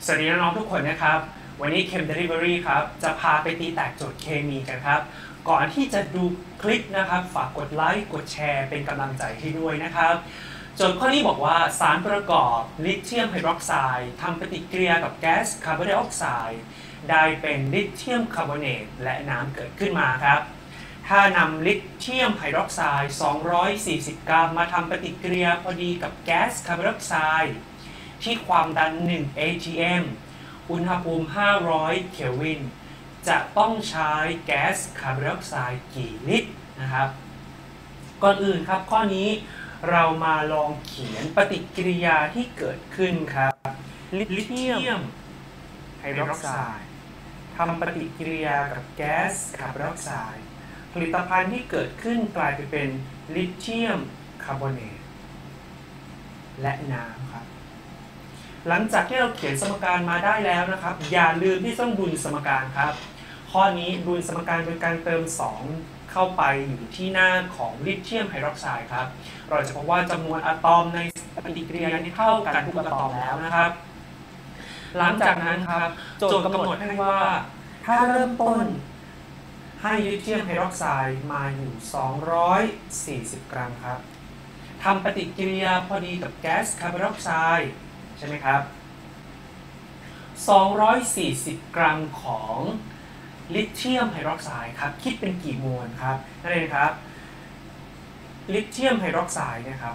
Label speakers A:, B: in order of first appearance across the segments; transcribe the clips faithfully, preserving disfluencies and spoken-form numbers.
A: สวัสดีน้องๆทุกคนนะครับวันนี้ Chem Delivery ครับจะพาไปตีแตกโจทย์เคมีกันครับก่อนที่จะดูคลิปนะครับฝากกดไลค์กดแชร์เป็นกำลังใจให้ด้วยนะครับโจทย์ข้อนี้บอกว่าสารประกอบลิเธียมไฮดรอกไซด์ทำปฏิกิริยากับแก๊สคาร์บอนไดออกไซด์ได้เป็นลิเธียมคาร์บอเนตและน้ำเกิดขึ้นมาครับถ้านำลิเธียมไฮดรอกไซด์สองร้อยสี่สิบกรัมมาทำปฏิกิริยาพอดีกับแก๊สคาร์บอนไดออกไซด์ที่ความดันหนึ่ง เอ ที เอ็ม อุณหภูมิห้าร้อยเคลวินจะต้องใช้แก๊สคาร์บอนไดออกไซด์กี่ลิตรนะครับก่อนอื่นครับข้อนี้เรามาลองเขียนปฏิกิริยาที่เกิดขึ้นครับลิเธียมไฮดรอกไซด์ทำปฏิกิริยากับแก๊สคาร์บอนไดออกไซด์ผลิตภัณฑ์ที่เกิดขึ้นกลายไปเป็นลิเธียมคาร์บอเนตและน้ำครับหลังจากที่เราเขียนสมการมาได้แล้วนะครับอย่าลืมที่ต้องดุลสมการครับข้อนี้ดุลสมการเป็นการเติมสองเข้าไปอยู่ที่หน้าของลิเธียมไฮดรอกไซด์ครับเราจะพบว่าจำนวนอะตอมในปฏิกิริยานี้เท่ากันทุกอะตอมแล้วนะครับหลังจากนั้นครับโจทย์กำหนดให้ว่าถ้าเริ่มต้นให้ลิเธียมไฮดรอกไซด์มาอยู่สองร้อยสี่สิบกรัมครับทำปฏิกิริยาพอดีกับแก๊สคาร์บอนไดออกไซด์ใช่ไหมครับสองร้อยสี่สิบกรัมของลิเธียมไฮดรอกไซด์ครับคิดเป็นกี่มวลครับนั่นเองครับลิเธียมไฮดรอกไซด์นะครับ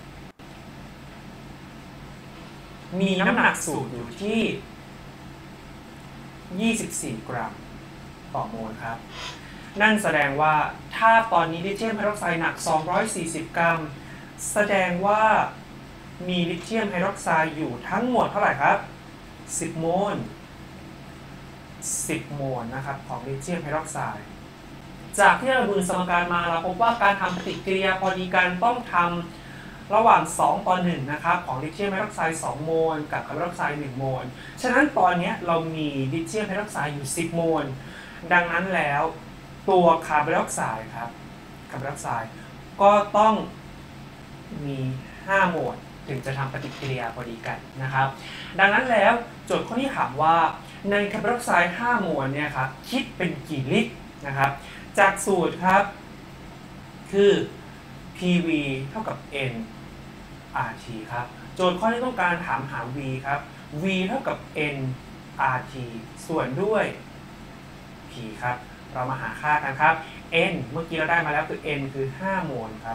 A: มีน้ำหนักสูตรอยู่ที่ยี่สิบสี่กรัมต่อโมลครับนั่นแสดงว่าถ้าตอนนี้ลิเธียมไฮดรอกไซด์หนักสองร้อยสี่สิบกรัมแสดงว่ามีลิเธียมไฮดรอกไซด์อยู่ทั้งหมดเท่าไหร่ครับสิบโมลสิบโมลนะครับของลิเธียมไฮดรอกไซด์จากที่เราดูสมการมาเราพบว่าการทำปฏิกิริยาพอดีกันต้องทำระหว่างสองต่อหนึ่งนะครับของลิเธียมไฮดรอกไซด์สองโมลกับคาร์บอนไดออกไซด์หนึ่งโมลฉะนั้นตอนนี้เรามีลิเธียมไฮดรอกไซด์อยู่สิบโมลดังนั้นแล้วตัวคาร์บอนไดออกไซด์ครับคาร์บอนไดออกไซด์ก็ต้องมีห้าโมลถึงจะทำปฏิกิริยาพอดีกันนะครับดังนั้นแล้วโจทย์ข้อนี้ถามว่าในคาร์บอนไดออกไซด์ห้าโมลเนี่ยครับคิดเป็นกี่ลิตรนะครับจากสูตรครับคือ พี วี เท่ากับ เอ็น อาร์ ที ครับโจทย์ข้อนี้ต้องการถามหา V ครับ V เท่ากับ N อาร์ ที ส่วนด้วย P ครับเรามาหาค่ากันครับ N เมื่อกี้เราได้มาแล้วคือ N คือห้าโมลครับ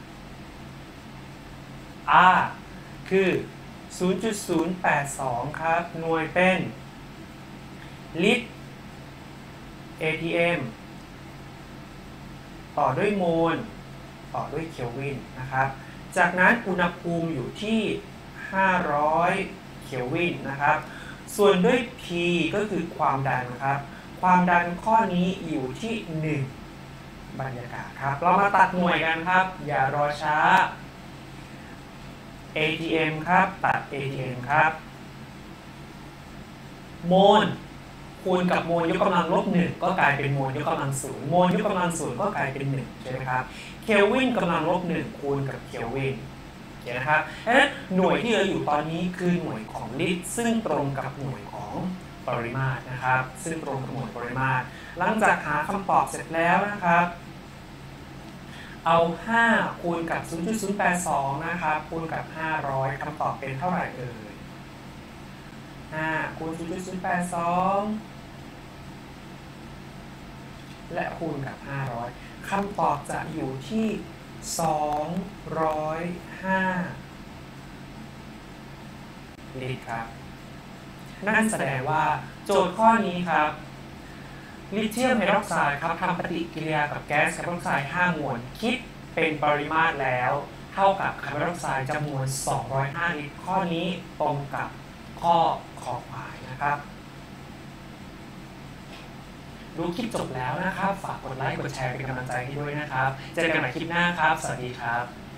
A: R คือ ศูนย์จุดศูนย์แปดสอง ครับหน่วยเป็นลิตร เอ ที เอ็ม ต่อด้วยโมลต่อด้วยเคลวินนะครับจากนั้นอุณหภูมิอยู่ที่ห้าร้อยเคลวินนะครับส่วนด้วย P ก็คือความดันครับความดันข้อนี้อยู่ที่หนึ่งบรรยากาศครับเรามาตัดหน่วยกันครับอย่ารอช้า เอ ที เอ็ม ครับตัด เอ ที เอ็ม ครับโมลคูณกับโมลยกกำลังลบหนึ่งก็กลายเป็นโมลยกกำลังศูนย์โมลยกกำลังศูนย์ก็กลายเป็นหนึ่งใช่ไหมครับเคลวินกำลังลบหนึ่งคูณกับเคลวินเห็นนะครับเพราะฉะนั้นหน่วยที่เราอยู่ตอนนี้คือหน่วยของลิตรซึ่งตรงกับหน่วยของปริมาตรนะครับซึ่งตรงกับหน่วยปริมาตรหลังจากหาคำตอบเสร็จแล้วนะครับเอาห้าคูณกับ ศูนย์จุดศูนย์แปดสอง นะครับคูณกับห้าร้อยคำตอบเป็นเท่าไหร่เอ่ยห้าคูณ ศูนย์จุดศูนย์แปดสอง และคูณกับห้าร้อยคำตอบจะอยู่ที่สองร้อยห้าลิตรครับนั่นแสดงว่าโจทย์ข้อนี้ครับลิเธียมไฮดรอกไซด์ครับทำปฏิกิริยากับแก๊สคาร์บอนไดออกไซด์ห้าโมลคิดเป็นปริมาตรแล้วเท่ากับคาร์บอนไดออกไซด์จำนวนสองร้อยห้าลิตรข้อนี้ตรงกับข้อขอควายนะครับดูคลิปจบแล้วนะครับฝากกดไลค์กดแชร์เป็นกำลังใจให้ด้วยนะครับเจอกันใหม่คลิปหน้าครับสวัสดีครับ